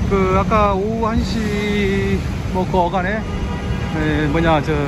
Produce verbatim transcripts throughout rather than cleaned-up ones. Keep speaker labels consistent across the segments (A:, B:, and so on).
A: 그 아까 오후 한 시 뭐 그 어간에 에, 뭐냐 저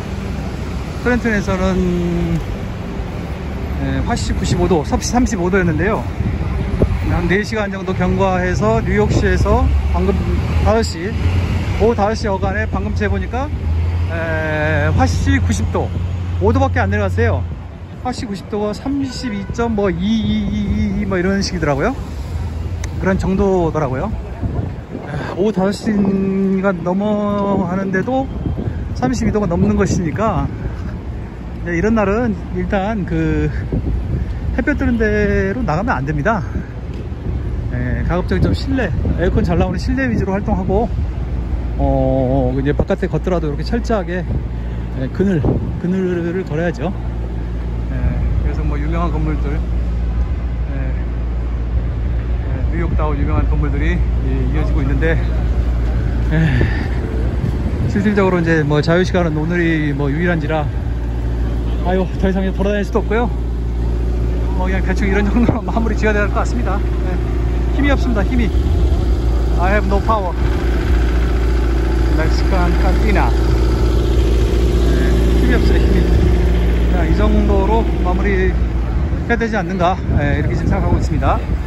A: 트렌튼에서는 에, 화씨 구십오 도, 섭씨 삼십오 도였는데요. 한 네 시간 정도 경과해서 뉴욕시에서 방금 다섯 시 오후 다섯 시 어간에 방금 재보니까 에, 화씨 구십 도, 오 도밖에 안 내려갔어요. 화씨 구십 도가 삼십이 점 이이이이 뭐 이런 식이더라고요. 그런 정도더라고요. 오후 다섯 시가 넘어 하는데도 삼십이 도가 넘는 것이니까 이런 날은 일단 그 햇볕 뜨는 데로 나가면 안 됩니다. 예, 가급적 좀 실내, 에어컨 잘 나오는 실내 위주로 활동하고, 어, 이제 바깥에 걷더라도 이렇게 철저하게 예, 그늘, 그늘을 걸어야죠. 예, 그래서 뭐 유명한 건물들, 예, 예, 뉴욕다운 유명한 건물들이 예, 이어지고 있는데, 예, 실질적으로 이제 뭐 자유시간은 오늘이 뭐 유일한지라, 아유, 더 이상 돌아다닐 수도 없고요. 뭐 그냥 대충 이런 정도로 마무리 지어야 될 것 같습니다. 예. 힘이 없습니다. 힘이. I have no power. 멕시칸 칸티나. 네, 힘이 없어요. 힘이. 그냥 이 정도로 마무리 해야 되지 않는가, 네, 이렇게 지금 생각하고 있습니다.